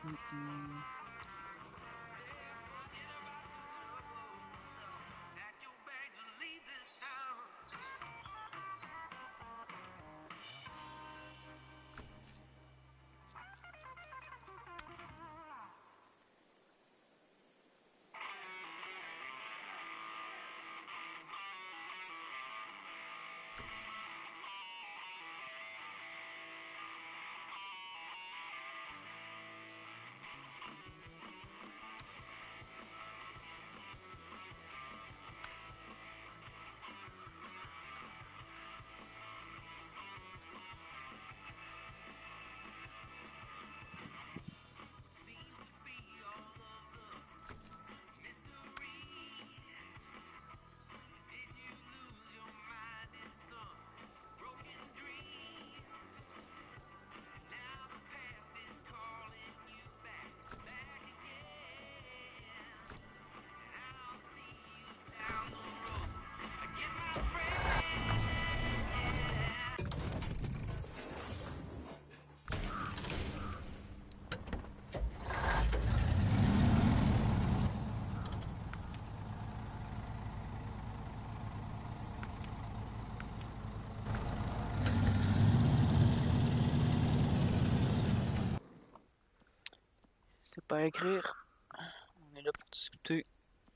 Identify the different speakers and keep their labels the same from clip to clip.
Speaker 1: C'est pas à écrire. On est là pour discuter.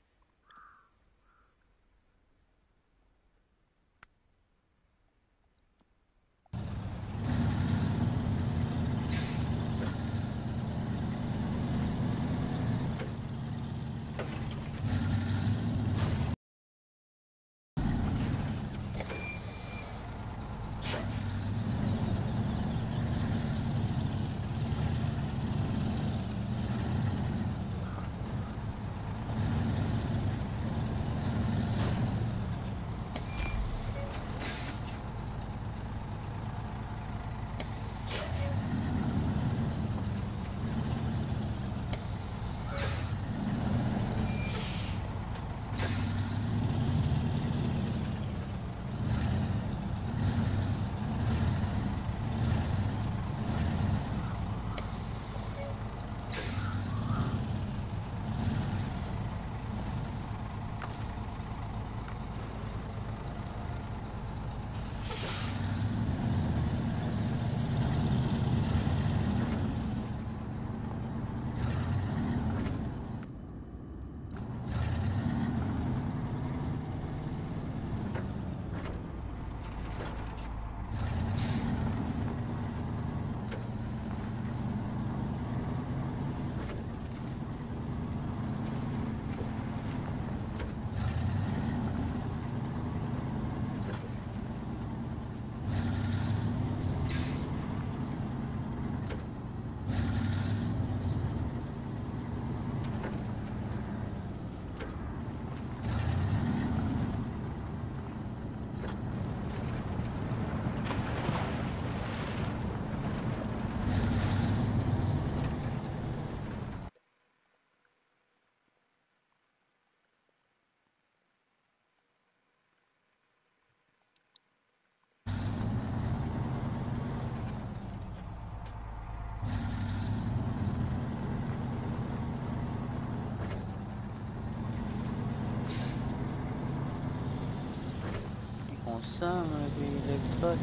Speaker 1: On sent le truck.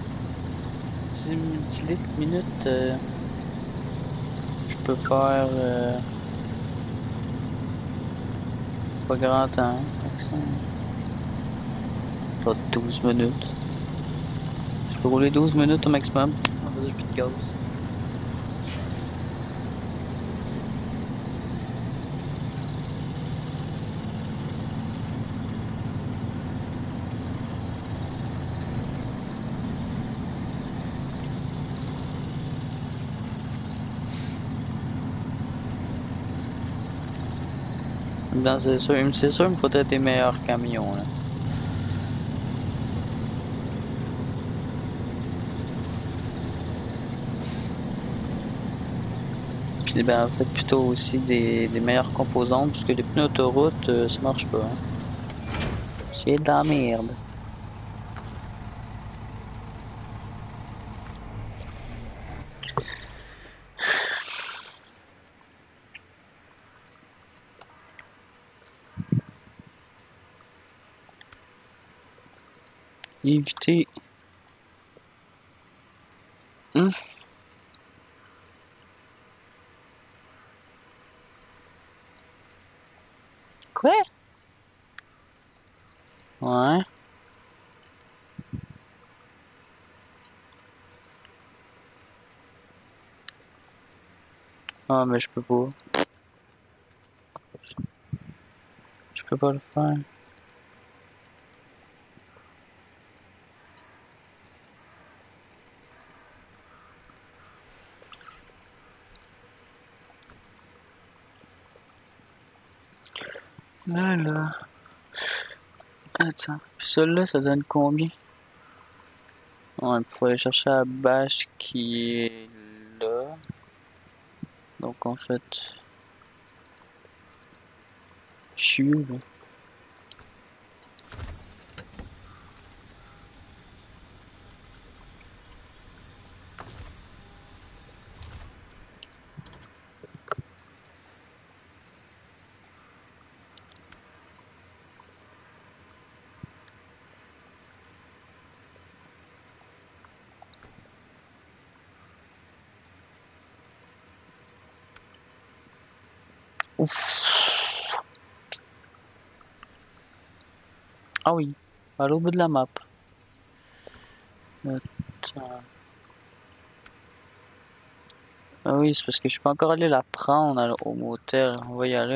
Speaker 1: 10 litres minute. Je peux faire pas grand temps. Pas 12 minutes. Je peux rouler 12 minutes au maximum. On va dire plus de gaz. Ben, c'est sûr, il me faudrait des meilleurs camions. Là. Puis ben, en fait, plutôt aussi des meilleures composantes, parce que les pneus autoroute, ça marche pas. Hein. C'est de la merde. Éviter. Hum? Quoi? Ouais. Ah, mais je peux pas. Je peux pas le faire. Là. Attends. Puis celui-là, ça donne combien? Ouais, il faut aller chercher la bâche qui est là. Donc en fait, je suis où là? Ouf. Ah oui, à l'autre bout de la map. Attends. Ah oui, c'est parce que je peux encore aller la prendre au motel. On va y aller.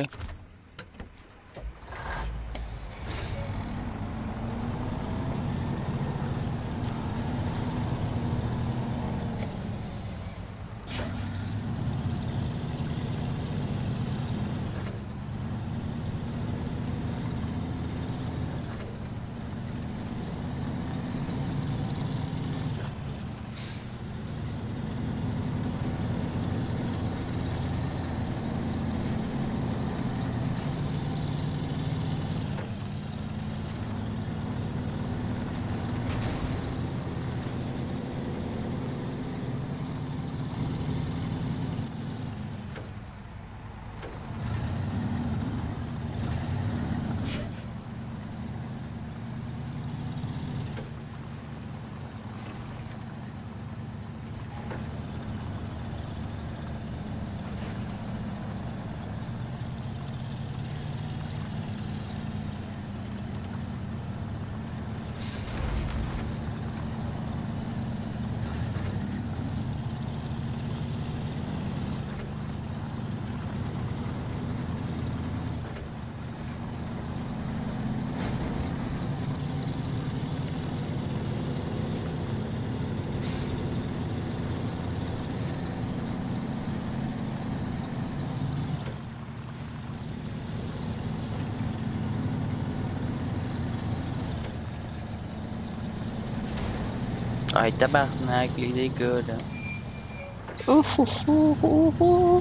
Speaker 1: Ah, tabarnak, les dégâts là. Ouf, ouf, ouf, ouf, ouf.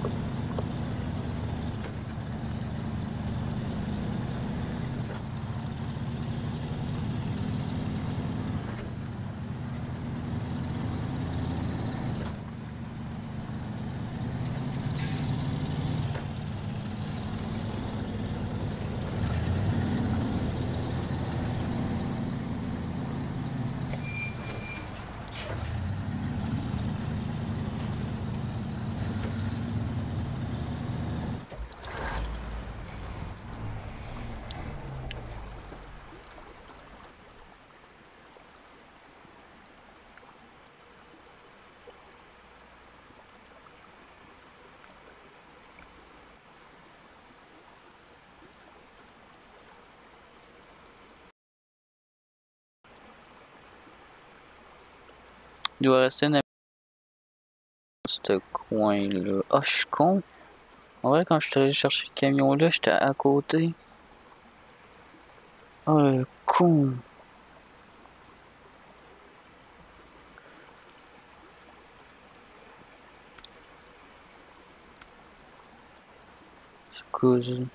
Speaker 1: Il doit rester dans ce coin là. Ah, je suis con. En vrai, quand je suis allé chercher le camion là, j'étais à côté. Oh, le con. C'est cause.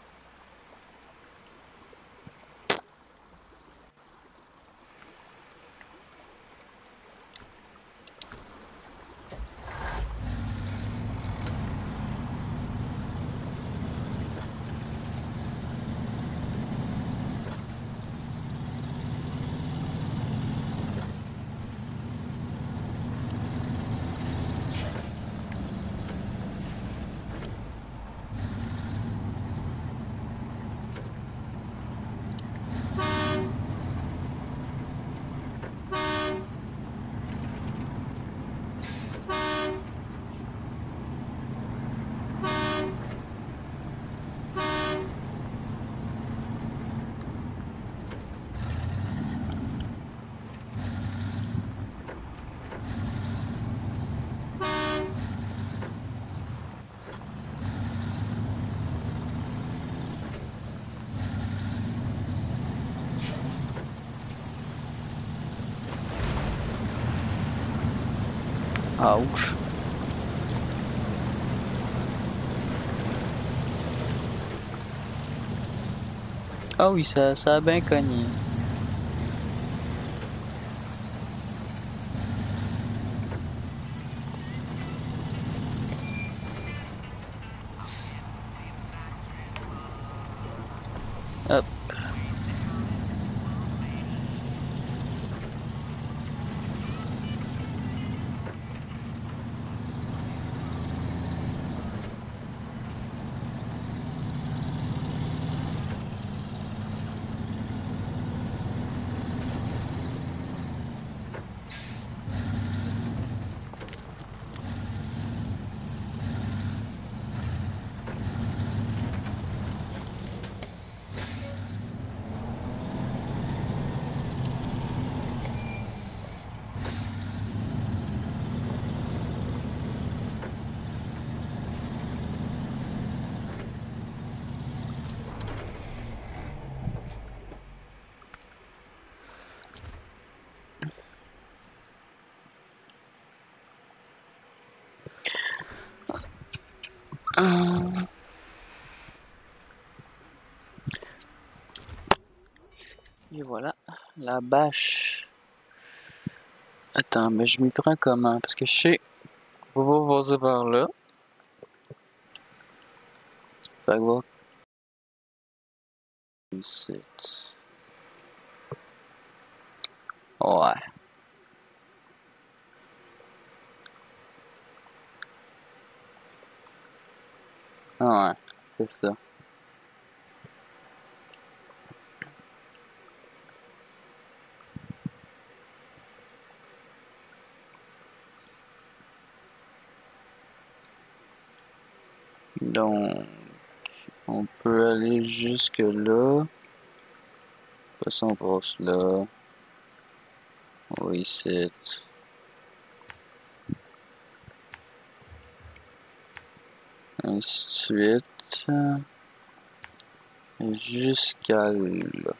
Speaker 1: Ouch. Ah oui, ça a bien cogné. Hop. Et voilà, la bâche. Attends, mais je m'y prends comment? Parce que je sais, on va passer par là. Fait que voir ici. Ouais. Ouais, c'est ça. Donc, on peut aller jusque là. Après ça, on passe là. Oui, ici. Ainsi de suite. Jusqu'à là.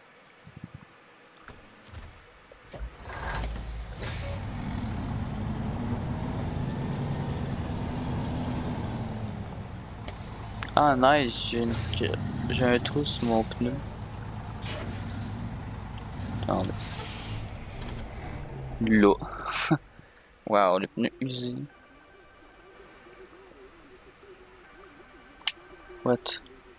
Speaker 1: Ah, nice, j'ai un trou sur mon pneu. Attendez. Là. Wow, les pneus usés. What?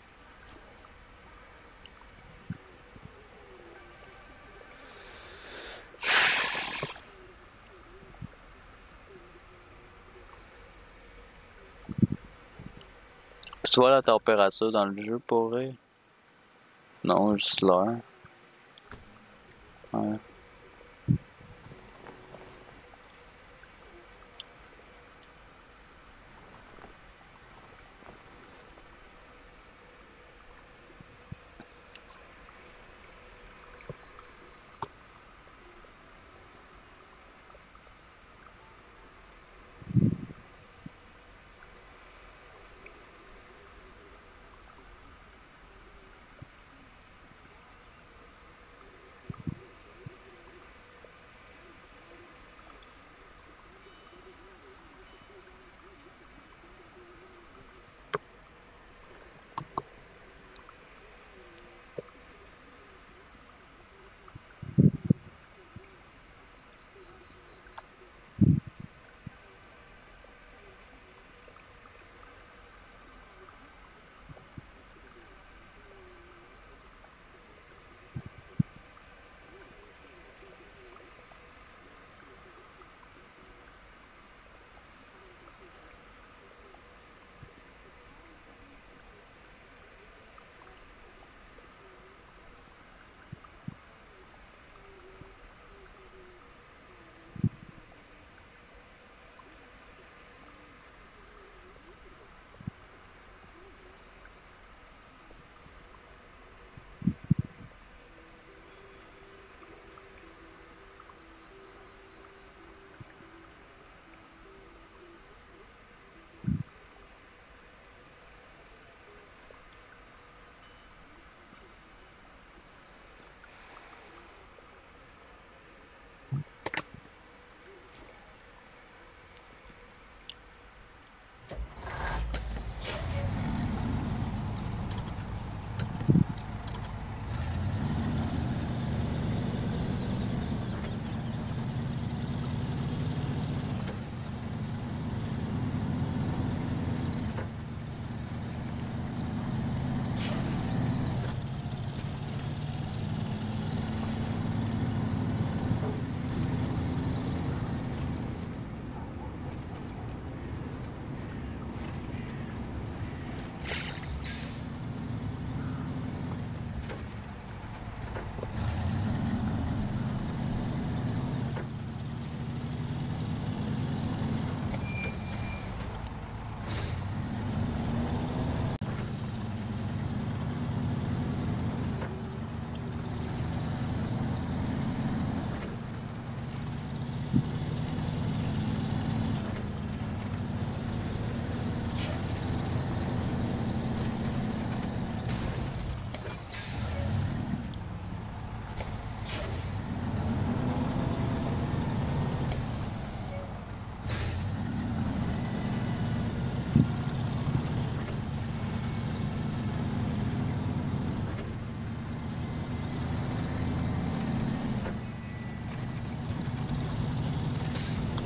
Speaker 1: Tu vois la température dans le jeu pour vrai? Non, juste l'heure. Ouais.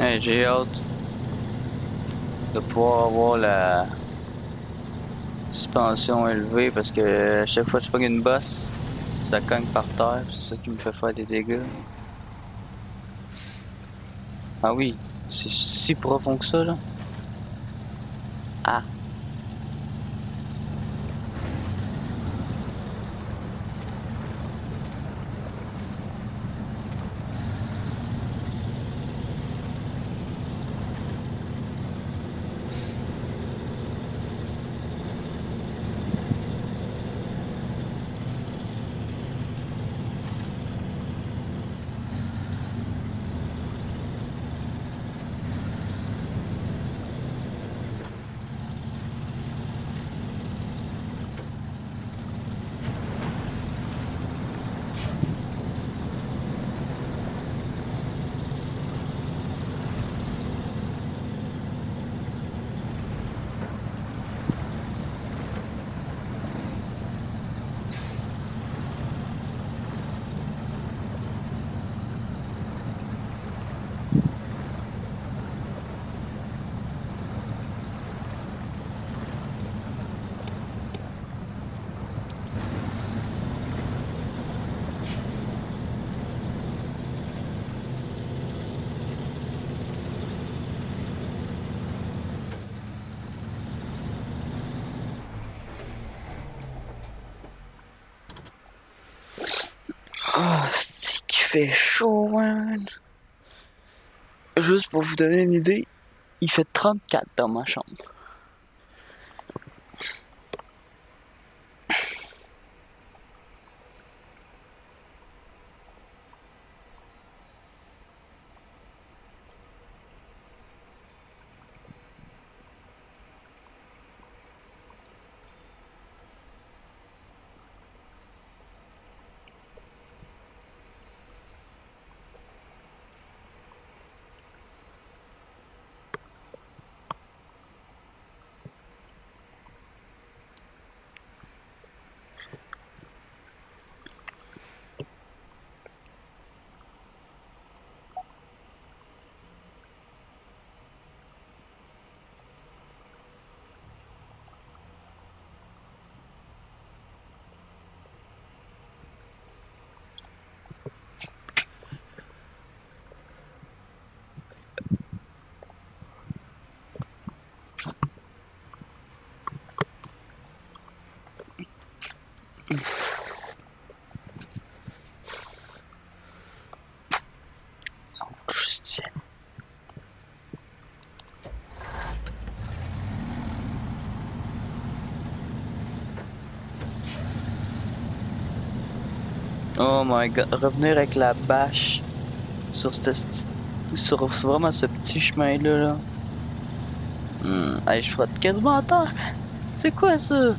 Speaker 1: Ouais, j'ai hâte de pouvoir avoir la suspension élevée parce que à chaque fois que je pogne une bosse, ça cogne par terre, c'est ça qui me fait faire des dégâts. Ah oui, c'est si profond que ça, là. Ah. Ah, c'est qu'il fait chaud, man. Juste pour vous donner une idée, il fait 34 dans ma chambre. Juste... Oh my god, revenir avec la bâche sur sur vraiment ce petit chemin-là, là. Hey, je frotte quasiment à terre. C'est quoi ça?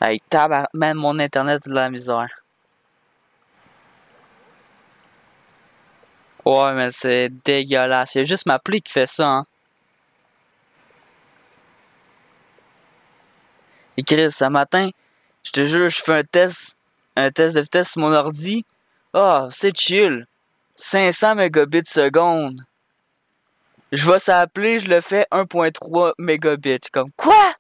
Speaker 1: Hey, man, mon internet a de la misère. Ouais, mais c'est dégueulasse. Il y a juste ma appli qui fait ça, hein. Et Chris, ce matin, je te jure, je fais un test de vitesse sur mon ordi. Ah, c'est chill. 500 mégabits seconde. Je vais s'appeler, je le fais 1.3 mégabits. Comme, quoi?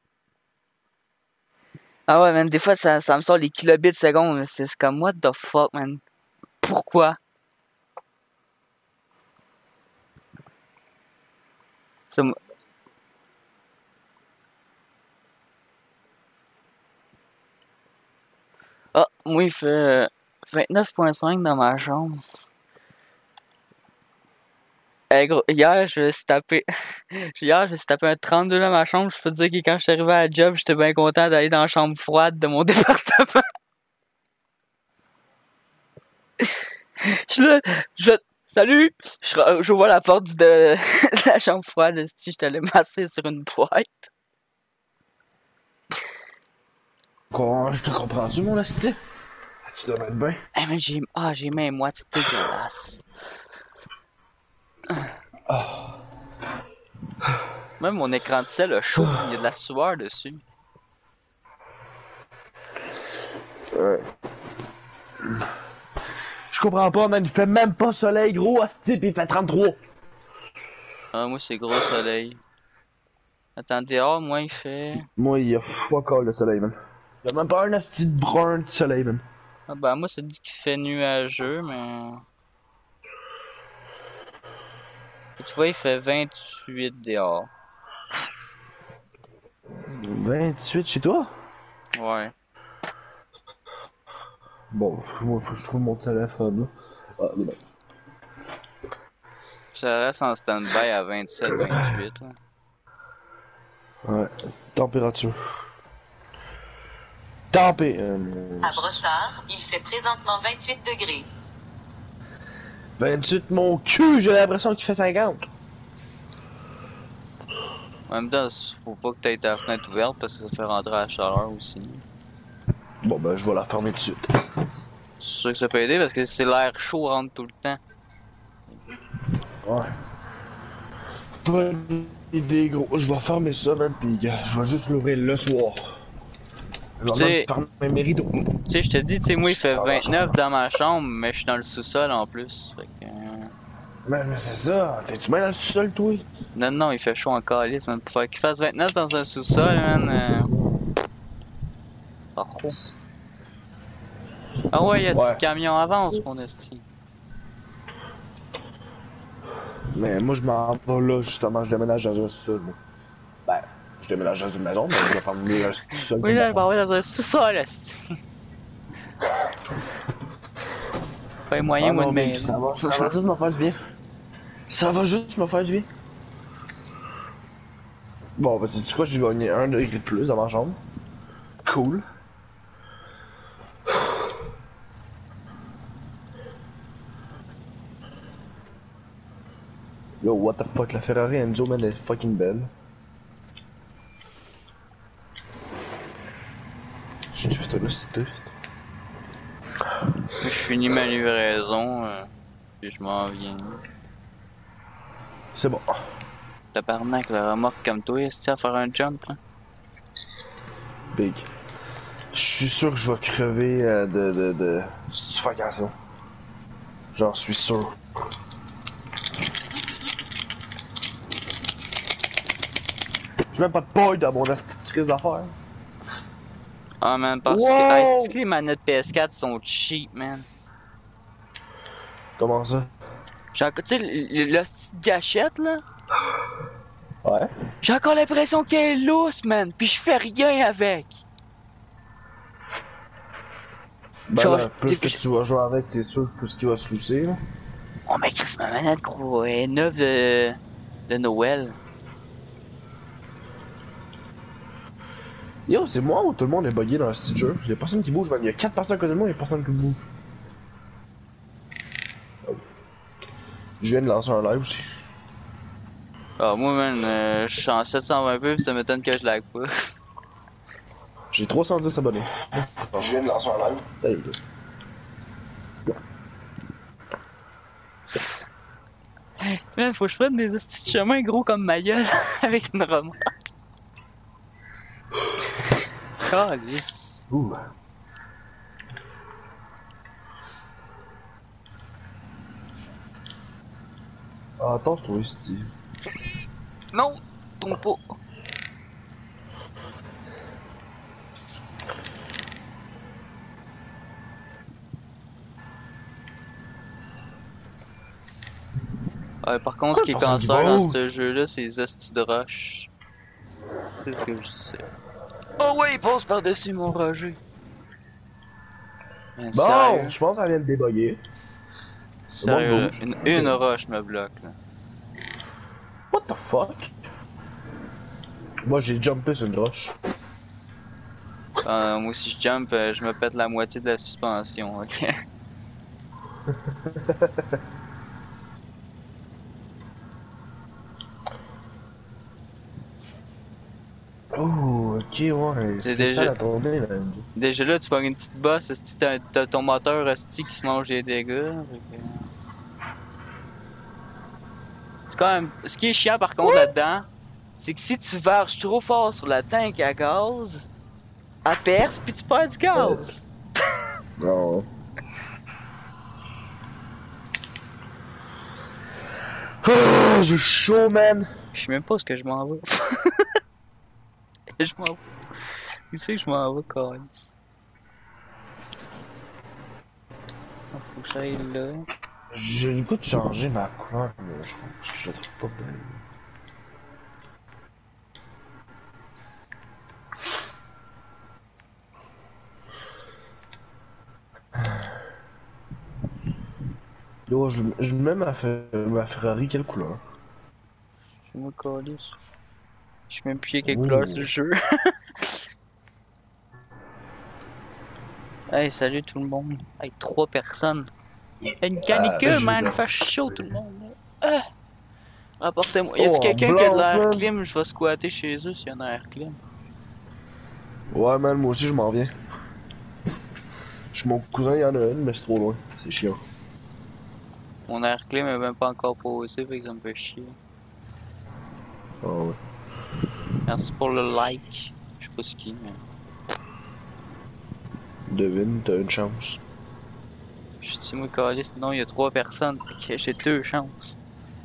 Speaker 1: Ah ouais, man, des fois, ça me sort les kilobits seconde. C'est comme, what the fuck, man? Pourquoi? Ça m- Ah, moi, il fait 29.5 dans ma chambre. Hey, gros, hier, je me suis tapé... Hier, je me suis tapé un 32 dans ma chambre. Je peux te dire que quand je suis arrivé à la job, j'étais bien content d'aller dans la chambre froide de mon département. Je suis là, salut! Je vois la porte de la chambre froide. Si je t'allais masser sur une boîte.
Speaker 2: Je te comprends-tu, mon esti? Tu devrais être bien.
Speaker 1: Hey, mais j'ai mis moi, c'est dégueulasse. Même mon écran de sel a chaud. Il y a de la sueur dessus.
Speaker 2: Ouais. Je comprends pas, man. Il fait même pas soleil, gros, esti, pis il fait 33.
Speaker 1: Ah, moi, c'est gros soleil. Attends, dehors, moi, il fait...
Speaker 2: Moi, il y a fuck all de soleil, man. Il y a même pas un esti de brun de soleil, man.
Speaker 1: Ah, ben, moi, ça dit qu'il fait nuageux, mais... Tu vois, il fait 28 dehors.
Speaker 2: 28 chez toi?
Speaker 1: Ouais.
Speaker 2: Bon, moi, faut que je trouve mon téléphone, là. Ah, il est bien.
Speaker 1: Ça reste en stand-by à 27, 28, là.
Speaker 2: Ouais. Température.
Speaker 3: À Brossard, il fait présentement 28 degrés.
Speaker 2: 28, mon cul, j'ai l'impression qu'il fait 50.
Speaker 1: En même temps, faut pas que t'aies ta fenêtre ouverte parce que ça fait rentrer la chaleur aussi.
Speaker 2: Bon, ben, je vais la fermer tout de suite.
Speaker 1: C'est sûr que ça peut aider parce que c'est l'air chaud rentre tout le temps.
Speaker 2: Ouais. Pas d'idée, gros. Je vais fermer ça, man, pis je vais juste l'ouvrir le soir. Je vais même fermer mes rideaux.
Speaker 1: Tu sais, je te dis, tu sais, moi, il fait 29 dans ma chambre, mais je suis dans le sous-sol en plus. Fait que...
Speaker 2: Mais c'est ça. T'es-tu bien dans le sous-sol, toi?
Speaker 1: Non, non, il fait chaud en calice, man. Pour faire qu'il fasse 29 dans un sous-sol, man. Oh. Ah ouais, il y a du camion avance, mon esti.
Speaker 2: Mais moi, je m'en vais là, justement. Je déménage dans un sous-sol, moi. Ben, je déménage dans une maison, mais je vais fermer le sous-sol.
Speaker 1: Oui, là, je m'en vais dans un sous-sol, esti. Pas moyen, moi, de maison.
Speaker 2: Ça va juste me faire du bien. Ça va juste me faire du bien. Bon, ben, sais-tu quoi? J'ai gagné 1 degré de plus dans ma chambre. Cool. Yo, what the fuck, la Ferrari Enzo, man, elle est fucking belle. Je drift là, c'est drift.
Speaker 1: Je finis ma livraison, puis je m'en viens.
Speaker 2: C'est bon.
Speaker 1: Tabarnak, la remorque comme toi, est-ce à faire un jump, là?
Speaker 2: Big. Je suis sûr que je vais crever de suffocation. J'en suis sûr. J'ai même pas de paille dans mon astuce crise d'affaires.
Speaker 1: Ah, man, parce que... est-ce que les manettes PS4 sont cheap, man?
Speaker 2: Comment ça?
Speaker 1: Genre, tu sais, la petite gâchette, là?
Speaker 2: Ouais.
Speaker 1: J'ai encore l'impression qu'elle est lousse, man, pis je fais rien avec.
Speaker 2: Ben
Speaker 1: genre,
Speaker 2: là, plus que tu vas jouer avec, c'est sûr, plus qu'il va se lousser, là.
Speaker 1: Oh, mais Chris, ma manette, gros, elle est neuve de Noël.
Speaker 2: Yo, c'est moi ou tout le monde est bugué dans ce petit jeu? Y'a personne qui bouge, man. Y'a 4 personnes à côté de moi, y'a personne qui bouge. Oh. Je viens de lancer un live aussi.
Speaker 1: Ah, moi, man, je suis en 720p pis ça m'étonne que je lag pas.
Speaker 2: J'ai 310 abonnés. Je viens de lancer un live. T'as
Speaker 1: Man, faut que je prenne des hosties de chemin gros comme ma gueule avec une remorque. Calice.
Speaker 2: Ouh. Ah, attends, c'est toi, Steve.
Speaker 1: Non, tombe pas. Ouais, par contre, ce qui est cancer dans ce jeu-là, c'est les hosties de roche. C'est ce que je sais. Oh ouais, il passe par-dessus mon Roger. Mais
Speaker 2: Bon,
Speaker 1: sérieux?
Speaker 2: je pense qu'elle vient de débugger.
Speaker 1: Sérieux,
Speaker 2: Bon,
Speaker 1: une roche me bloque là.
Speaker 2: What the fuck? Moi j'ai jumpé sur une roche.
Speaker 1: Moi si je jump, je me pète la moitié de la suspension, ok?
Speaker 2: Oh, ok, ouais.
Speaker 1: C'est
Speaker 2: déjà...
Speaker 1: déjà...
Speaker 2: la tournée, là.
Speaker 1: Déjà là, tu pognes une petite bosse, t'as ton moteur esti qui se mange des dégâts. C'est quand même... Ce qui est chiant par contre là-dedans, c'est que si tu varges trop fort sur la tank à gaz, elle perce pis tu perds du gaz.
Speaker 2: Non. Oh, j'ai chaud, man.
Speaker 1: Je sais même pas où est-ce que je m'en vais. Je m'en vais. Tu sais que je m'en vais, câlisse. Faut que j'aille là.
Speaker 2: J'ai le goût de changer ma couleur, mais je pense que je la trouve pas belle. Yo, je mets ma Ferrari, quelle couleur?
Speaker 1: Je me câlisse. Je sais même plus quelle couleur c'est le jeu. Hey, salut tout le monde. Hey, 3 personnes. Hey, une canicule, man, fait chaud tout le monde. Rapportez-moi. Y'a-tu quelqu'un qui a de l'air clim? Je vais squatter chez eux s'il y a un air clim.
Speaker 2: Ouais, man, moi aussi je m'en viens. Chez mon cousin, il y en a une, mais c'est trop loin. C'est chiant.
Speaker 1: Mon air clim est même pas encore posé, fait que ça me fait chier.
Speaker 2: Ah ouais.
Speaker 1: Merci pour le like. Je sais pas ce qui, mais.
Speaker 2: Devine, t'as une chance.
Speaker 1: Je suis moi calé, sinon il y a 3 personnes. Fait que j'ai 2 chances.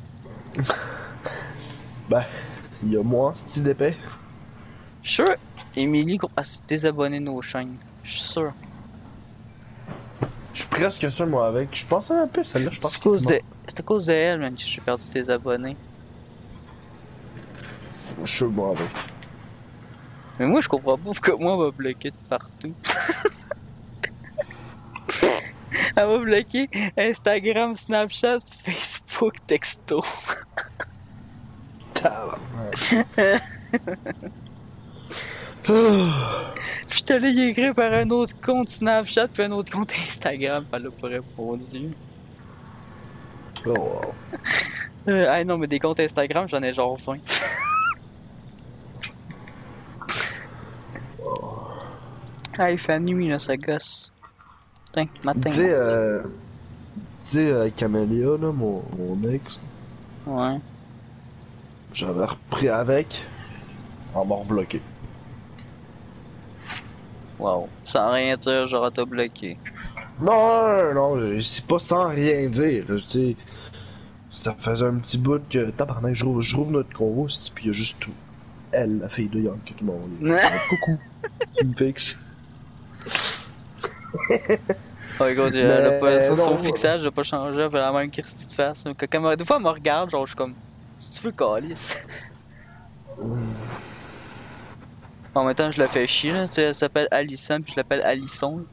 Speaker 2: Ben, il y a moi, c'est d'épais.
Speaker 1: Sure! Emily va se désabonner de nos chaînes. Je suis sûr.
Speaker 2: Je suis presque sûr, moi, avec. Je pensais un peu, celle-là, je pense que
Speaker 1: c'est à cause de elle, man, que j'ai perdu tes abonnés.
Speaker 2: Je suis sûr, moi, avec.
Speaker 1: Mais moi, je comprends pas pourquoi moi, elle va bloquer de partout. Elle va bloquer Instagram, Snapchat, Facebook, texto. Puis je te l'ai écrit par un autre compte Snapchat puis un autre compte Instagram, elle a pas répondu.
Speaker 2: Oh wow.
Speaker 1: Ah non, mais des comptes Instagram, j'en ai genre 20. Ah, il fait nuit là, ça gosse. Putain, matin.
Speaker 2: Tu sais, Camélia, là, mon ex.
Speaker 1: Ouais.
Speaker 2: J'avais repris avec. En mort bloqué.
Speaker 1: Wow. Sans rien dire, genre t'as bloqué.
Speaker 2: Non, c'est pas sans rien dire. Tu sais, ça faisait un petit bout que tabarnak, je rouvre notre convo, puis il y a juste tout. Elle, la fille de Young, que tout le monde. Coucou, tu me fixes.
Speaker 1: Oh, écoute, son fixage n'a pas changé, elle fait la même Christy de face. Des fois, elle me regarde, genre, je suis comme, si tu veux, calice. En même temps, je la fais chier, là. Tu sais, elle s'appelle Alison, puis je l'appelle Alisson.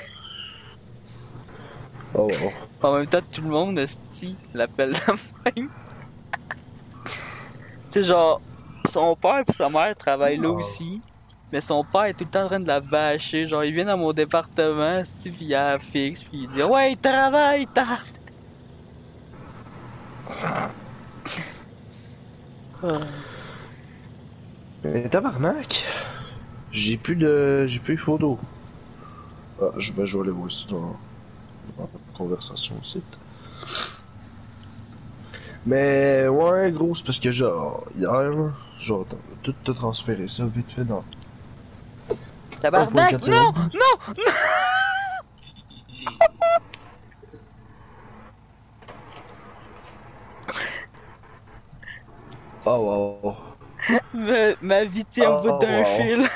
Speaker 2: Oh, wow.
Speaker 1: En même temps, tout le monde, esti, l'appelle de même. Tu sais, genre, son père et sa mère travaillent là aussi. Mais son père est tout le temps en train de la bâcher. Genre, il vient dans mon département, esti, pis il a fixe, pis il dit ouais, il travaille, tard.
Speaker 2: Mais tabarnak! J'ai plus de photos. Ah, je vais aller voir ça dans la conversation aussi. Mais ouais, gros, c'est parce que genre, hier, là, genre, tout te transféré ça vite fait dans
Speaker 1: Tabarnak,
Speaker 2: 1.4
Speaker 1: non!
Speaker 2: secondes.
Speaker 1: Non!
Speaker 2: Oh wow.
Speaker 1: Ma vie tient au bout
Speaker 2: Oh
Speaker 1: d'un
Speaker 2: wow.
Speaker 1: fil.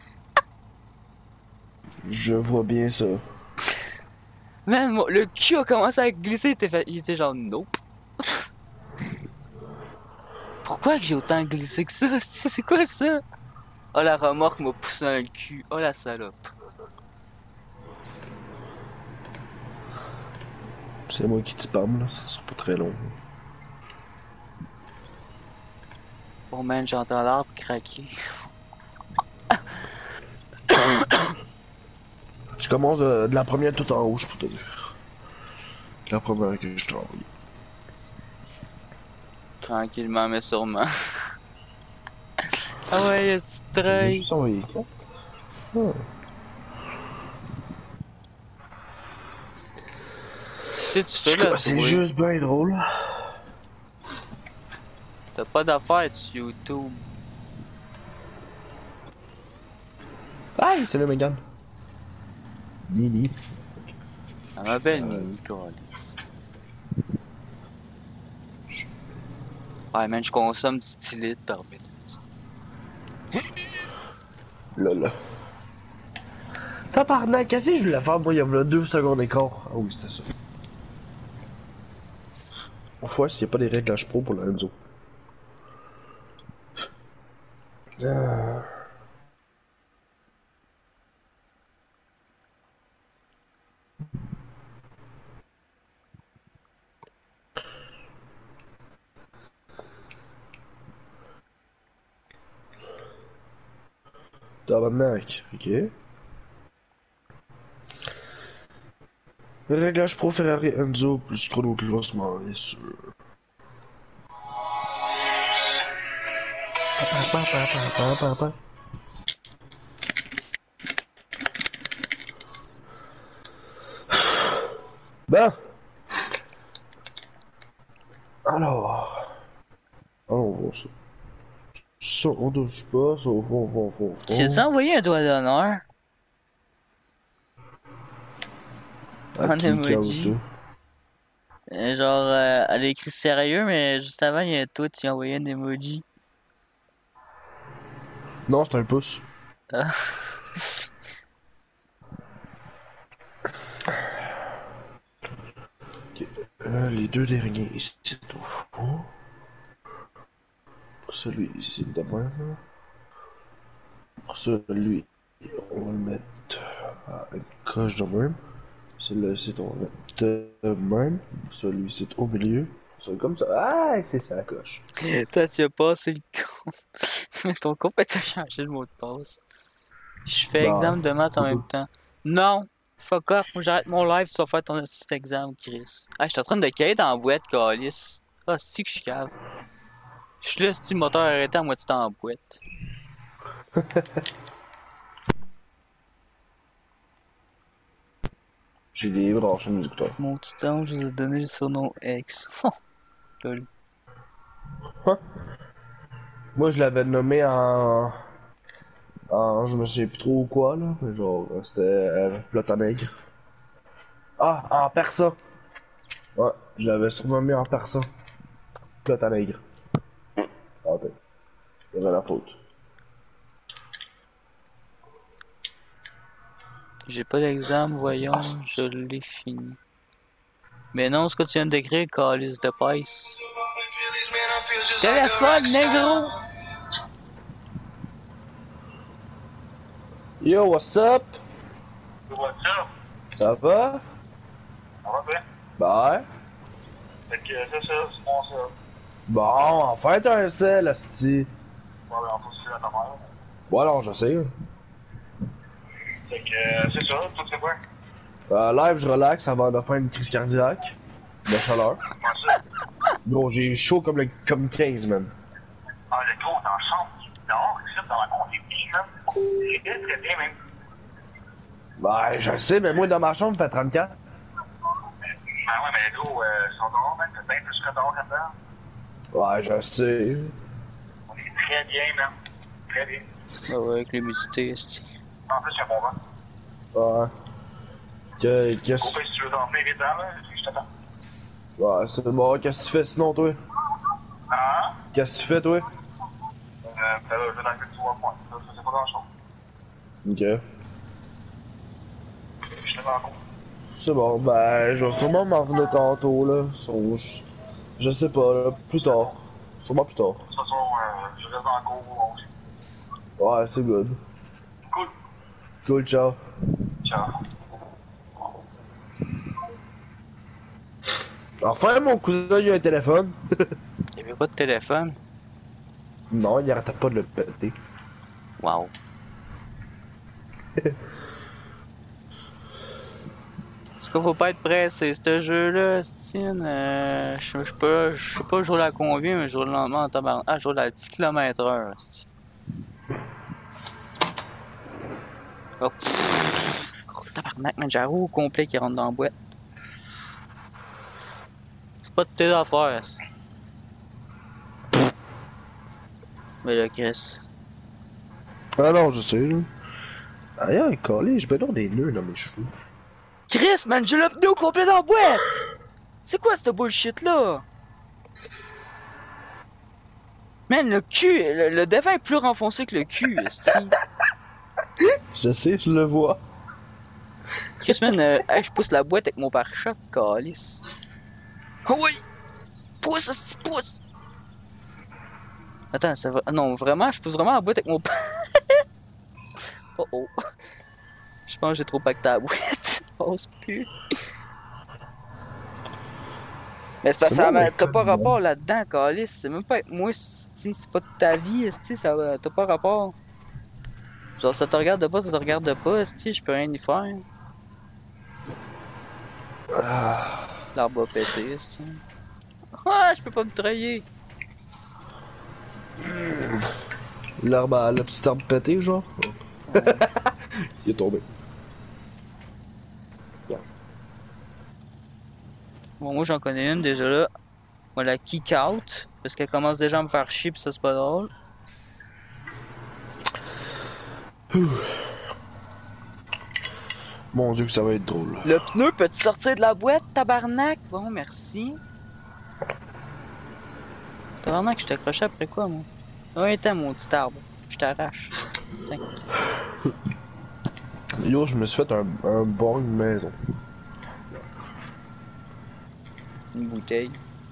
Speaker 2: Je vois bien ça.
Speaker 1: Man, le cul a commencé à glisser, il était genre nope. Pourquoi que j'ai autant glissé que ça? C'est quoi ça? Oh, la remorque m'a poussé dans le cul. Oh, la salope.
Speaker 2: C'est moi qui te spam, là, ça sera pas très long.
Speaker 1: Oh man, j'entends l'arbre craquer.
Speaker 2: Tu commences de la première tout en haut, je peux te dire. La première que je t'ai envoyée.
Speaker 1: Tranquillement, mais sûrement. Ah ouais, c'est
Speaker 2: J'ai
Speaker 1: très.
Speaker 2: juste envoyé ça. Ah.
Speaker 1: Si tu fais là,
Speaker 2: C'est
Speaker 1: toi,
Speaker 2: juste bien drôle.
Speaker 1: t'as pas d'affaires sur YouTube.
Speaker 2: Aïe, salut Megan. Nini.
Speaker 1: Elle m'appelle Nini, câlisse. Ouais, man, je consomme du stylite par minute.
Speaker 2: Lol. Tabarnak, qu'est-ce que je voulais faire, moi, il y avait 2 secondes d'écart. Ah oui, c'était ça. On voit s'il n'y a pas des réglages pro pour la Enzo. Ah. Tabarnak, ok. Réglage pro Ferrari Enzo plus chrono classement, bien sûr. Ben, alors, on voit ça. Ça, on touche pas, ça, au fond.
Speaker 1: J'ai envoyé un doigt d'honneur
Speaker 2: À
Speaker 1: en
Speaker 2: qui a
Speaker 1: emoji.
Speaker 2: reçu?
Speaker 1: Genre, elle a écrit sérieux, mais juste avant, il y a toi, tu as envoyé un emoji.
Speaker 2: Non, c'est un pouce.
Speaker 1: Ah.
Speaker 2: Ok. Les deux derniers ici, c'est au fond. Celui ici de même. Celui, on va le mettre à une coche de même. Celui-ci, on va le mettre de même. Celui-ci au milieu. C'est comme ça. Ah, c'est ça la coche.
Speaker 1: Toi, tu as passé le compte. Mais ton compte a changé le mot de passe. Je fais
Speaker 2: Bah,
Speaker 1: examen de maths en même temps. Non! Fuck off, moi j'arrête mon live, tu vas faire ton petit examen, Chris. Ah, je suis en train de caler dans la boîte, calice. Ah, c'est que je suis cave. Je suis là, c'est le moteur arrêté à moitié dans la boîte.
Speaker 2: J'ai des branches mes écouteurs.
Speaker 1: Mon petit ange, je vous ai donné le surnom X. Lol.
Speaker 2: Moi, je l'avais nommé en. Je me sais plus trop quoi, là. Mais genre, c'était Plot à nègre. Ah, en persan. Ouais, je l'avais surnommé en persan. Plot à nègre. Ah, ben, il y avait la faute.
Speaker 1: J'ai pas d'examen, voyons, je l'ai fini. Mais non, ce que tu viens d'écrire, calice de paisse. Téléphone, négro!
Speaker 2: Yo, what's up?
Speaker 4: What's up?
Speaker 2: Ça va?
Speaker 4: Ça va bien?
Speaker 2: Bah,
Speaker 4: Fait que c'est ça, c'est bon ça.
Speaker 2: bon, enfin t'as un sel, asti.
Speaker 4: Ouais, ben on faut se filer à ta mère.
Speaker 2: Bon, alors, je sais.
Speaker 4: Fait que c'est ça, tout c'est quoi?
Speaker 2: Live, je relaxe avant de faire une crise cardiaque. De chaleur.
Speaker 4: Comment ça?
Speaker 2: Gros, j'ai chaud comme 15, man.
Speaker 4: Ah, le gros, dans la chambre, dehors, ici, dans la cour, c'est bien man. Très, très bien, même.
Speaker 2: Ouais, je sais, mais moi, dans ma chambre, fait 34.
Speaker 4: Ben ouais, mais gros, ils sont dehors, man. T'as bien plus que dehors là-dedans.
Speaker 2: Ouais, je sais.
Speaker 4: On est très bien, man. Très bien.
Speaker 1: Ah ouais, avec l'humidité, c'est.
Speaker 4: En plus, il y a un bon vent.
Speaker 2: Ouais. Qu'est-ce
Speaker 4: Gros, si tu veux t'enlever vite là, je t'attends.
Speaker 2: Ouais, c'est bon. Qu'est-ce que tu fais sinon, toi?
Speaker 4: Ah?
Speaker 2: Qu'est-ce que tu fais, toi?
Speaker 4: Ben là, je vais t'enlever 3 points. Ça, c'est pas grand-chose.
Speaker 2: Ok.
Speaker 4: Je te rends compte.
Speaker 2: C'est bon, ben, je vais sûrement m'en revenir tantôt, là. Je sais pas, là, plus tard. Sûrement plus tard.
Speaker 4: De toute façon, je reste dans le cours aussi.
Speaker 2: Ouais, c'est good.
Speaker 4: Cool.
Speaker 2: Cool, ciao.
Speaker 4: Ciao.
Speaker 2: Enfin, mon cousin, il a un téléphone.
Speaker 1: Il y avait pas de téléphone.
Speaker 2: Non, il arrêtait pas de le péter.
Speaker 1: Wow. Est-ce qu'il faut pas être pressé, ce jeu-là, Stine? Je sais pas jouer à combien, mais je joue le lendemain en tabarnak. Ah, je joue à 10 km/h, oh, gros tabarnak, man, j'avoue au complet qui rentre dans la boîte. C'est pas de tes affaires, ça. Mais là, Chris.
Speaker 2: Ah non, je sais, là. Aïe, collé, j'ai besoin des nœuds dans mes cheveux.
Speaker 1: Chris, man, j'ai le pneu au complet dans la boîte! C'est quoi cette bullshit-là? Man, le cul, le devant est plus renfoncé que le cul, esti.
Speaker 2: Je sais, je le vois.
Speaker 1: Chris, man, hey, je pousse la boîte avec mon pare-choc, calice. Oh oui! Pousse, esti, pousse! Attends, ça va. Non, vraiment, je pousse vraiment la boîte avec mon Oh oh. Je pense que j'ai trop pacté la boîte. Oh, c'est plus. Mais c'est parce
Speaker 2: C'est bon,
Speaker 1: que
Speaker 2: mais
Speaker 1: t'as pas
Speaker 2: comme
Speaker 1: rapport là-dedans, calice. C'est même pas avec moi, c'est pas de ta vie, esti, t'as pas rapport. Genre, ça te regarde pas, ça te regarde pas, esti, je peux rien y faire.
Speaker 2: Ah.
Speaker 1: L'arbre a pété, esti. Ah, je peux pas me trahir.
Speaker 2: L'arbre, le petit arbre pété, genre.
Speaker 1: Ouais.
Speaker 2: Il est tombé.
Speaker 1: Bon, moi j'en connais une déjà là. On la kick out. Parce qu'elle commence déjà à me faire chier pis ça c'est pas drôle.
Speaker 2: Mon dieu que ça va être drôle.
Speaker 1: Le pneu peut-tu sortir de la boîte, tabarnak? Bon, merci. Tabarnak, je t'accrochais après quoi, moi? Ouais, attends, mon petit arbre. Je t'arrache. Tiens.
Speaker 2: Yo, je me suis fait un bong maison.
Speaker 1: Une bouteille.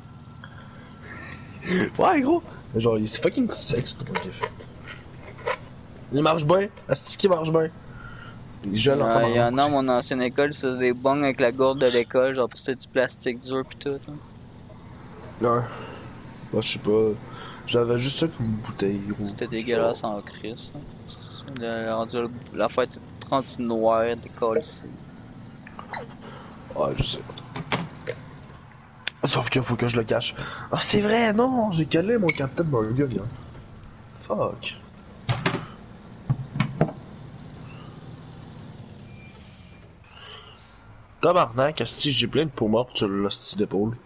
Speaker 2: Ouais, gros. Genre, c'est fucking sexe comment il est fait. Il marche bien. Asti qui marche bien. Les jeunes en
Speaker 1: Il y en a à mon ancienne école, c'est des bongs avec la gourde de l'école, genre pis c'était du plastique dur pis tout. Hein.
Speaker 2: Ouais. Moi, je sais pas. J'avais juste ça comme une bouteille, gros.
Speaker 1: C'était dégueulasse en crise. Hein. La fête est rendue noire, décolle ici.
Speaker 2: Ouais, je sais. Sauf qu'il faut que je le cache. Ah, c'est vrai, non, j'ai calé mon Captain Burger, viens. Fuck. Tabarnak, asti, j'ai plein de peaux mortes sur l'hostie d'épaule.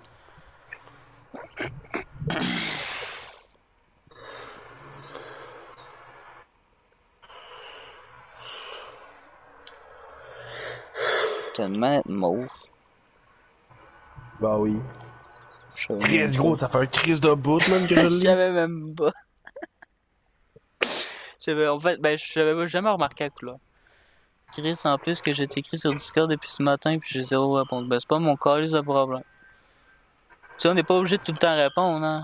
Speaker 1: T'as une manette mauve.
Speaker 2: Bah oui.
Speaker 1: Je
Speaker 2: Crise gros, ça fait un crise de bout, man, que je
Speaker 1: Je
Speaker 2: l'ai.
Speaker 1: savais même pas. En fait, ben, j'avais jamais remarqué la couleur. Chris, en plus, que j'ai écrit sur Discord depuis ce matin, puis j'ai zéro réponse. Ben, c'est pas mon calice de problème. Tu sais, on n'est pas obligé de tout le temps répondre, hein.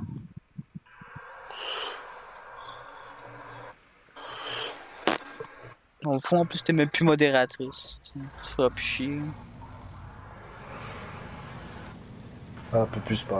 Speaker 1: Au fond, en plus, t'es même plus modératrice. Tu feras plus chier.
Speaker 2: Ah, un peu plus spam.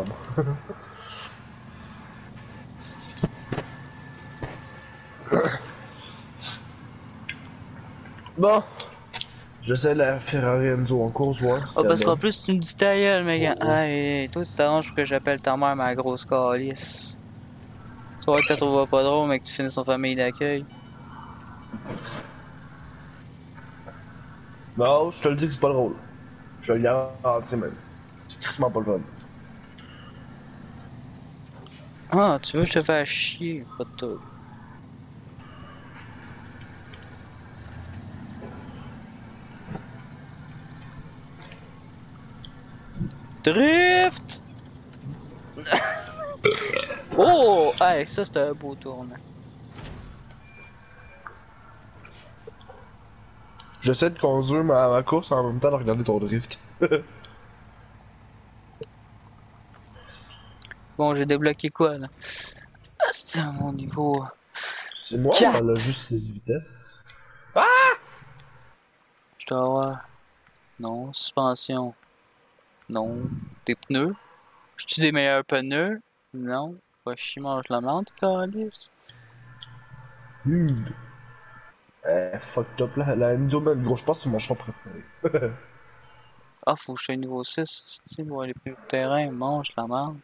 Speaker 2: Bon. J'essaie de la Ferrari Enzo en course, ouais.
Speaker 1: Ah, parce qu'en plus, tu me dis ta gueule, mec. Hey, toi, tu t'arranges pour que j'appelle ta mère ma grosse calice. Tu vois que tu la trouveras pas drôle, mais que tu finisses en famille d'accueil.
Speaker 2: Non, je te le dis que c'est pas drôle. Je te le garantis même. C'est crissement pas le fun.
Speaker 1: Ah, tu veux que je te fasse chier, pas de tout. Drift! Oh! Hey, ça c'était un beau tournant.
Speaker 2: J'essaie de conduire ma course en même temps de regarder ton drift.
Speaker 1: Bon, j'ai débloqué quoi là? Ah, c'est à mon niveau.
Speaker 2: C'est moi ou
Speaker 1: 4.
Speaker 2: elle a juste 6 vitesses?
Speaker 1: Je dois avoir. Non, suspension. Non. Des pneus. J'ai-tu des meilleurs pneus? Non. Pas chier, mange la menthe, calice.
Speaker 2: Fucked up là. La Enzoman, gros, je pense que c'est mon choix préféré.
Speaker 1: Ah, faut que je sois niveau 6. C'est pour aller plus de terrain. Mange la menthe.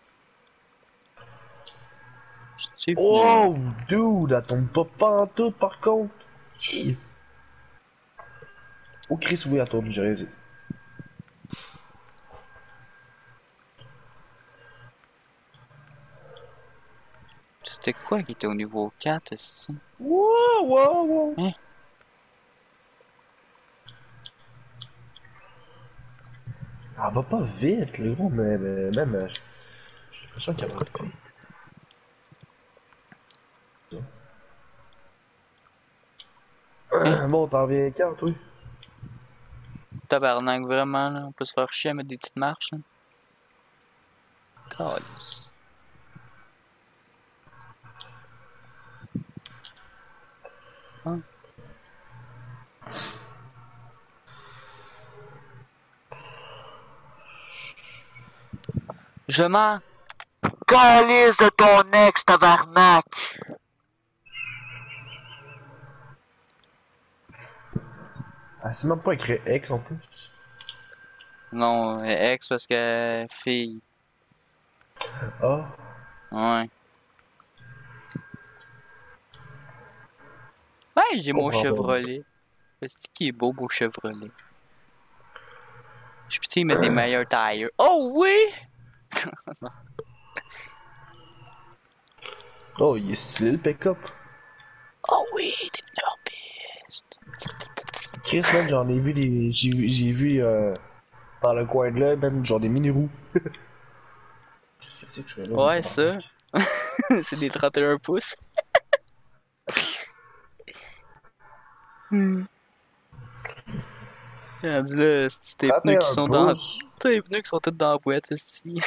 Speaker 1: Je sais
Speaker 2: Oh, dude, elle tombe pas pantoute par contre. Oh, Chris, oui, elle tourne, j'ai raison.
Speaker 1: C'était quoi qui était au niveau 4 ici?
Speaker 2: Wow.
Speaker 1: Hein?
Speaker 2: Elle va pas vite, le gros, mais même. J'ai l'impression qu'elle va pas vite. Bon, t'en viens quand, toi?
Speaker 1: Tabarnak, vraiment, là. On peut se faire chier à mettre des petites marches, là. Calice. Hein? Je m'en calisse de ton ex, tabarnak!
Speaker 2: Ah, c'est même pas écrit X en plus.
Speaker 1: Non, ex parce que fille.
Speaker 2: Ah,
Speaker 1: Ouais. Ouais, j'ai mon
Speaker 2: comprends pas.
Speaker 1: Chevrolet. C'est qui est beau, beau Chevrolet. Je peux-tu y mettre des meilleurs tires? Oh oui!
Speaker 2: Oh, il est stylé le pick-up.
Speaker 1: Oh oui, des pneus en piste.
Speaker 2: Chris, man, j'en ai vu des. J'ai vu dans le coin de là, man, genre des mini-roues. Qu'est-ce que c'est que je fais là?
Speaker 1: Ouais, ça. C'est des 31 pouces. Rendu là, c'est tes pneus qui sont dans. Tes pneus qui sont tous dans la boîte ici.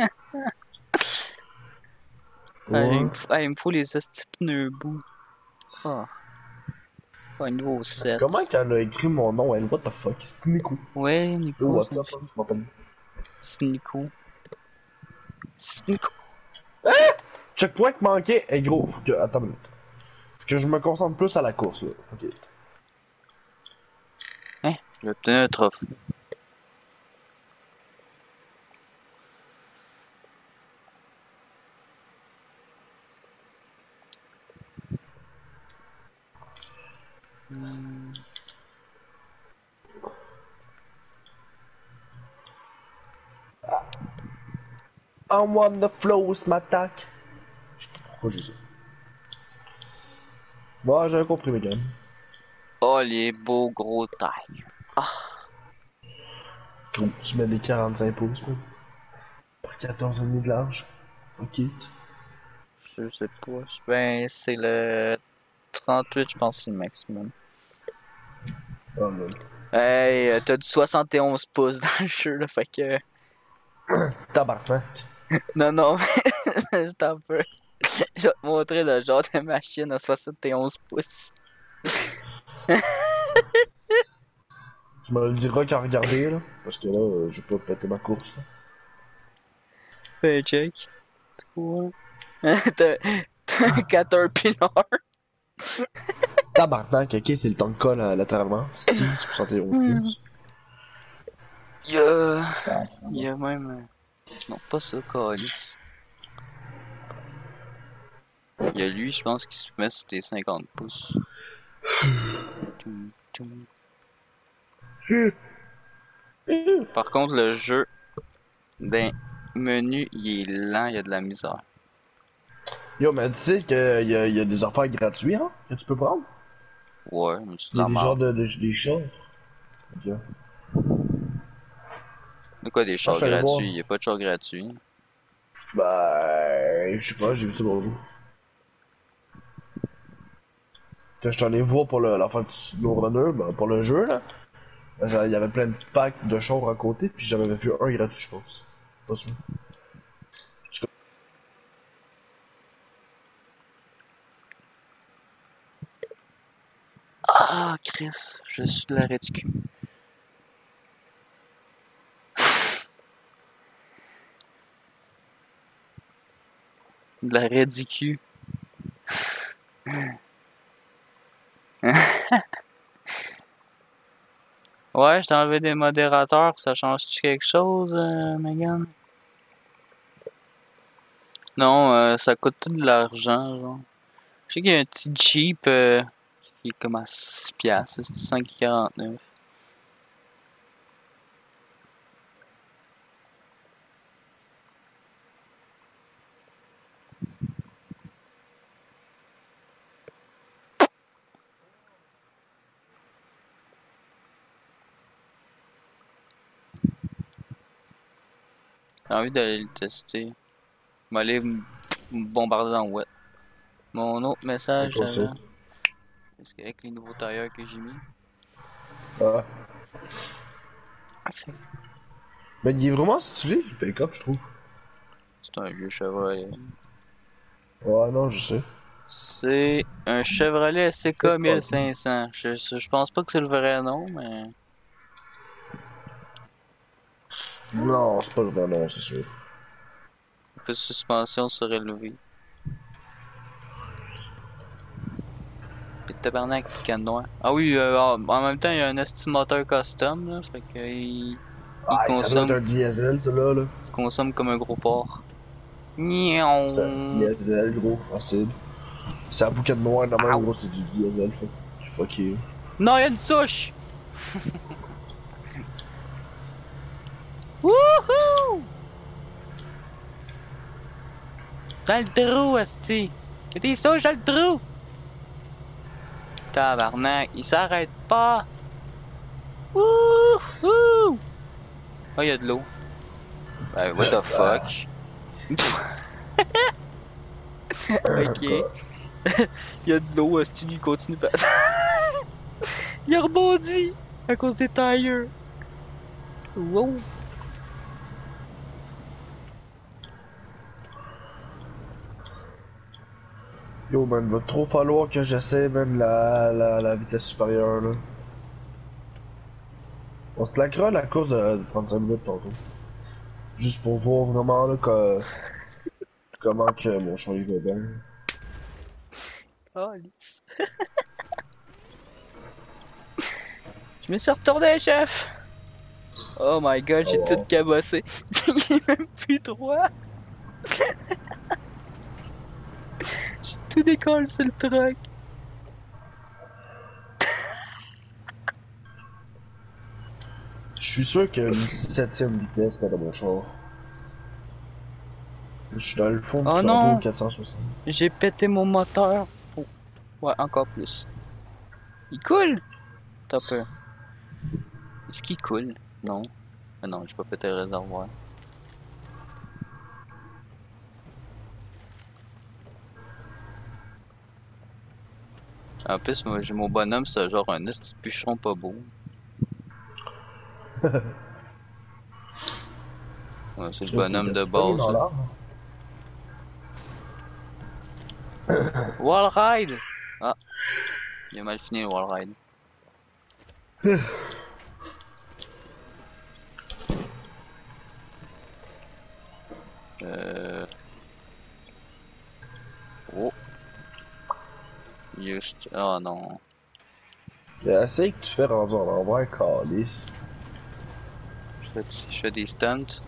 Speaker 2: Ouais.
Speaker 1: Il me faut les petits pneus bout. Ah. Pas un niveau 7.
Speaker 2: Comment qu'elle a écrit mon nom, elle? What the fuck? C'est Nico.
Speaker 1: Ouais,
Speaker 2: Oh,
Speaker 1: Nico.
Speaker 2: what's up, je m'appelle.
Speaker 1: C'est Nico. C'est Nico.
Speaker 2: Checkpoint manqué. Hey gros, faut que. Attends une minute. Faut que je me concentre plus à la course là. Fuck it.
Speaker 1: Hein? J'ai obtenu un trophée.
Speaker 2: I'm on the flow, c'est ma tac. Je sais pas pourquoi j'ai ça. Bon, j'avais compris, mes gars.
Speaker 1: Oh, les beaux gros tailles. Ah.
Speaker 2: Gros, tu mets des 45 pouces, man. Pour 14,5 de large. Fuck it.
Speaker 1: Je sais pas. Ben, c'est le 38, je pense, c'est le maximum.
Speaker 2: Oh là.
Speaker 1: Hey, t'as du 71 pouces dans le jeu, là, fait que.
Speaker 2: Tabarnak.
Speaker 1: Non, mais c'est un peu. Je vais te montrer le genre de machine à 71 pouces.
Speaker 2: Tu me le diras quand regarder, là. Parce que là, je vais pas péter ma course. Là.
Speaker 1: Fais check. Ouais. T'as un Caterpillar.
Speaker 2: Tabarnak, ok, c'est le Tonka là, latéralement. Steve, 71 pouces.
Speaker 1: Il y a même. Non, pas ça, Calis. Il y a lui, je pense, qui se met sur tes 50 pouces. Par contre, le jeu d'un menu, il est lent, il y a de la misère.
Speaker 2: Yo, mais tu sais qu'il y a des affaires gratuits, hein, que tu peux prendre?
Speaker 1: Ouais, mais c'est de
Speaker 2: Il y a
Speaker 1: la
Speaker 2: des
Speaker 1: merde.
Speaker 2: genres des chars. Ok.
Speaker 1: De quoi des chars
Speaker 2: je vais aller voir.
Speaker 1: gratuits? Il n'y a pas de chars gratuits.
Speaker 2: Bah, je sais pas, j'ai vu ça bonjour. Quand je suis allé voir pour l'affaire du SnowRunner, ben, pour le jeu, là, il y avait plein de packs de chars à côté, puis j'avais vu un gratuit, je pense. Pas sûr.
Speaker 1: Ah, Chris, je suis de l'arrêt du cul. De l'arrêt du cul. Ouais, je t'ai enlevé des modérateurs, ça change-tu quelque chose, Megan? Non, ça coûte tout de l'argent, genre. Je sais qu'il y a un petit Jeep qui est comme à 6 piastres, c'est 5,49. J'ai envie d'aller le tester. M'aller me bombarder dans le web. Mon autre message
Speaker 2: Quoi ça?
Speaker 1: avant. Est-ce qu'avec les nouveaux tailleurs que j'ai mis?
Speaker 2: Ah.
Speaker 1: Fait-
Speaker 2: Mais il est vraiment stylé, le pick-up, je trouve.
Speaker 1: C'est un vieux Chevrolet.
Speaker 2: Ouais, non, je sais.
Speaker 1: C'est un Chevrolet SK 1500. Je pense pas que c'est le vrai nom, mais.
Speaker 2: Non, c'est pas le vrai nom, c'est sûr.
Speaker 1: Un peu de suspension surélevé. Puis tabarnak, canne noire. Ah oui, en même temps, il y a un estimateur custom, là. Fait que il
Speaker 2: Ah, ça doit être
Speaker 1: consomme,
Speaker 2: un diesel, celui-là, là.
Speaker 1: il consomme comme un gros porc.
Speaker 2: C'est un
Speaker 1: Niaon.
Speaker 2: diesel, gros, facile. C'est un bouquet de noir, de même, gros, c'est du diesel, fait. Fuck you.
Speaker 1: Non, il y a une souche! Wouhou! Dans le trou, esti! Il y a des souches dans le trou! Tabarnak, il s'arrête pas! Wouhou! Oh, il y a de l'eau. Ben, what the fuck? Ok. Il y a de l'eau, esti, lui continue pas. Il a rebondi à cause des tires. Wow!
Speaker 2: Yo, man, va trop falloir que j'essaie, même la vitesse supérieure, là. On se laquera la course de 35 minutes tantôt. Juste pour voir vraiment, là, comment que mon champ il va bien.
Speaker 1: Oh, lisse. Je me suis retourné, chef! Oh my god, j'ai
Speaker 2: Oh,
Speaker 1: tout cabossé. Il est même plus droit. J'ai tout décollé sur le truck.
Speaker 2: Je suis sûr qu'il y a une 7ème vitesse là, dans mon char. Je suis dans le fond du
Speaker 1: Oh
Speaker 2: turbo
Speaker 1: non!
Speaker 2: 460.
Speaker 1: J'ai pété mon moteur. Oh. Ouais, encore plus. Il coule? T'as peur. Est-ce qu'il coule? Non. Ah non, j'ai pas pété le réservoir. En plus, moi, j'ai mon bonhomme, c'est genre un petit bûcheron pas beau. Ouais, c'est le bonhomme de base. Là. Wall ride! Ah, il a mal fini le wall ride. Oh. Juste. Oh non.
Speaker 2: Essaye que tu fais rendu en l'envers, calice.
Speaker 1: Je fais des stunts.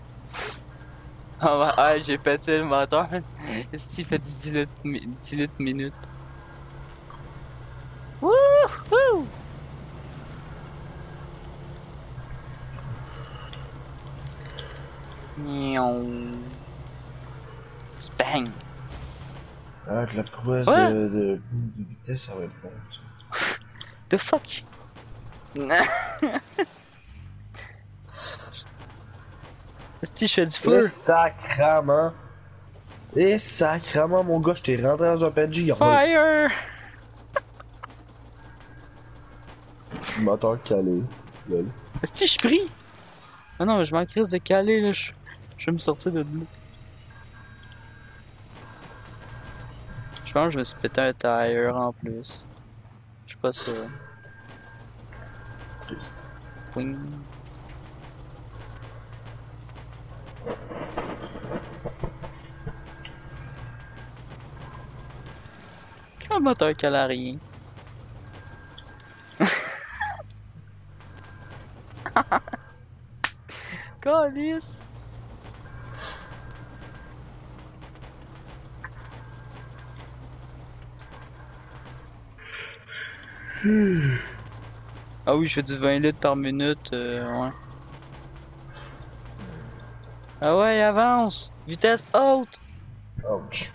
Speaker 1: Ah, ouais, j'ai pété le moteur. Est-ce qu'il fait 18 minutes? Wouh! Wouhou! Miaou. Bang!
Speaker 2: Avec la prouesse
Speaker 1: Ouais.
Speaker 2: de vitesse, ça va être bon. Ça.
Speaker 1: The fuck? Si je fais du feu.
Speaker 2: Et sacrement, mon gars, je t'ai rentré dans un PNJ.
Speaker 1: Fire!
Speaker 2: Moteur calé. Lol.
Speaker 1: Si je prie? Ah non, je m'en crise de caler là. Je vais me sortir de là. Je pense que je me suis pété un tire en plus. Je suis pas sûr. Pouing. Quel moteur cale à rien? Calice! Ah oui, je fais du 20 litres par minute, ouais. Ah ouais, avance! Vitesse haute!
Speaker 2: Ouch.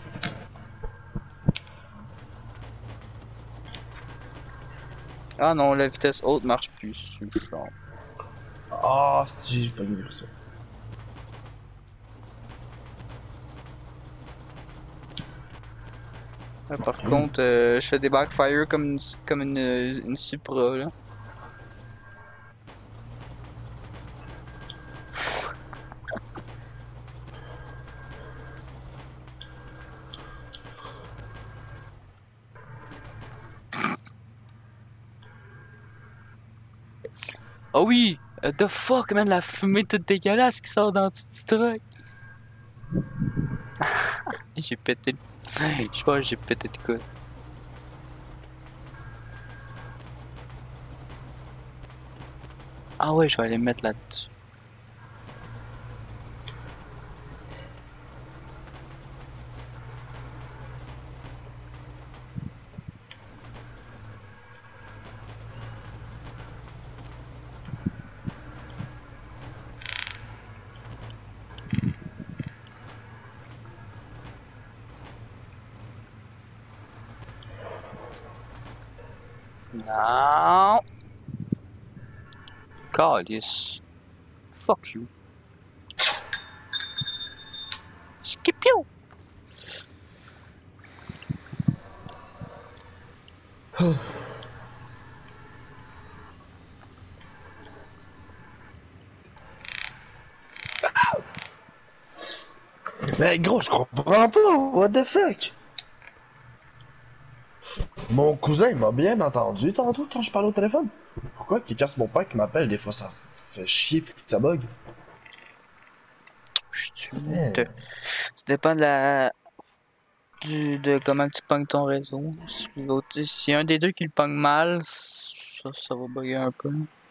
Speaker 1: Ah non, la vitesse haute marche plus, c'est chiant.
Speaker 2: Ah, j'ai pas vu ça.
Speaker 1: Par contre, je fais des backfire comme une Supra, là. Oh oui! The fuck, man, la fumée toute dégueulasse qui sort dans tout ce truc! J'ai pété le... Je pense que j'ai pété de quoi. Ah ouais, je vais aller mettre là-dessus. Non! Calice. Fuck you. Skip you!
Speaker 2: Mais gros, je comprends pas, what the fuck? Mon cousin m'a bien entendu tantôt quand je parlais au téléphone. Pourquoi qu'il casse mon père qui m'appelle des fois ça fait chier pis que ça bug?
Speaker 1: Ça dépend de la... de comment tu pognes ton réseau. Si un des deux qui le pogne mal, ça va bugger un peu.